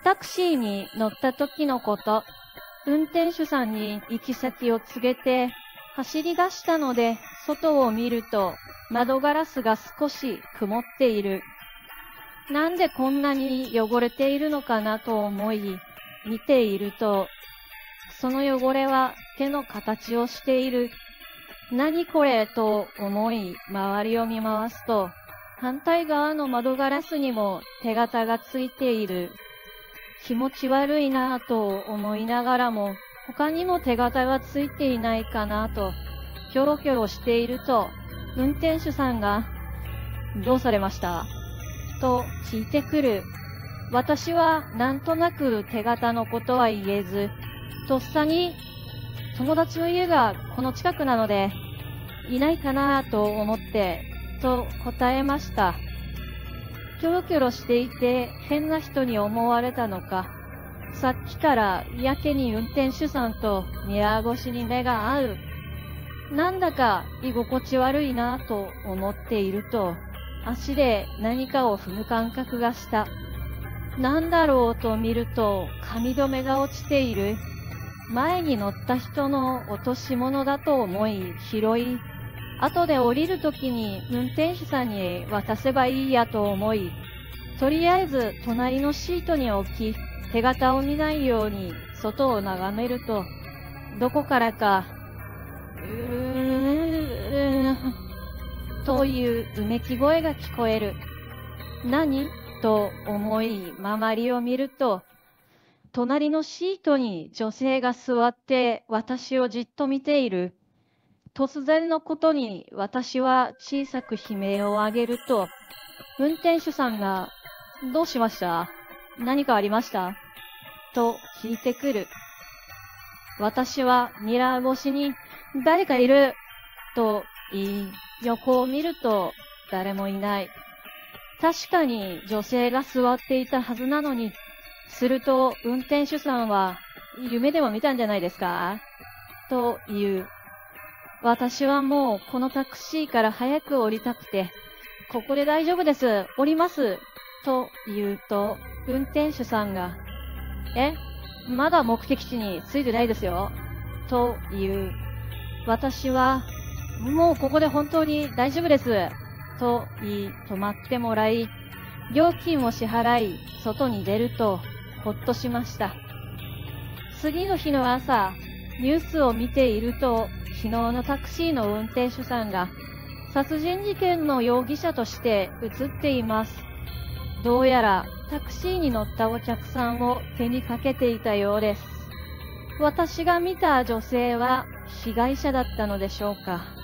タクシーに乗った時のこと、運転手さんに行き先を告げて、走り出したので、外を見ると、窓ガラスが少し曇っている。なんでこんなに汚れているのかなと思い、見ていると、その汚れは手の形をしている。何これと思い、周りを見回すと、反対側の窓ガラスにも手形がついている。気持ち悪いなぁと思いながらも、他にも手形がついていないかなと、キョロキョロしていると、運転手さんが、どうされましたと聞いてくる。私はなんとなく手形のことは言えず、とっさに友達の家がこの近くなので、いないかなと思って、と答えました。キョロキョロしていて変な人に思われたのか、さっきからやけに運転手さんとミラー越しに目が合う。なんだか居心地悪いなと思っていると、足で何かを踏む感覚がした。なんだろうと見ると髪留めが落ちている。前に乗った人の落とし物だと思い拾い、後で降りるときに運転手さんに渡せばいいやと思い、とりあえず隣のシートに置き、手形を見ないように外を眺めると、どこからか、といううめき声が聞こえる。何と思い、周りを見ると、隣のシートに女性が座って私をじっと見ている。突然のことに私は小さく悲鳴を上げると、運転手さんが、どうしました？何かありました？と聞いてくる。私はミラー越しに、誰かいると言い、横を見ると誰もいない。確かに女性が座っていたはずなのに、すると運転手さんは、夢でも見たんじゃないですかと言う。私はもうこのタクシーから早く降りたくて、ここで大丈夫です、降ります、と言うと、運転手さんが、まだ目的地に着いてないですよ、と言う。私は、もうここで本当に大丈夫です、と言い、止まってもらい、料金を支払い、外に出ると、ほっとしました。次の日の朝、ニュースを見ていると、昨日のタクシーの運転手さんが、殺人事件の容疑者として映っています。どうやら、タクシーに乗ったお客さんを手にかけていたようです。私が見た女性は被害者だったのでしょうか。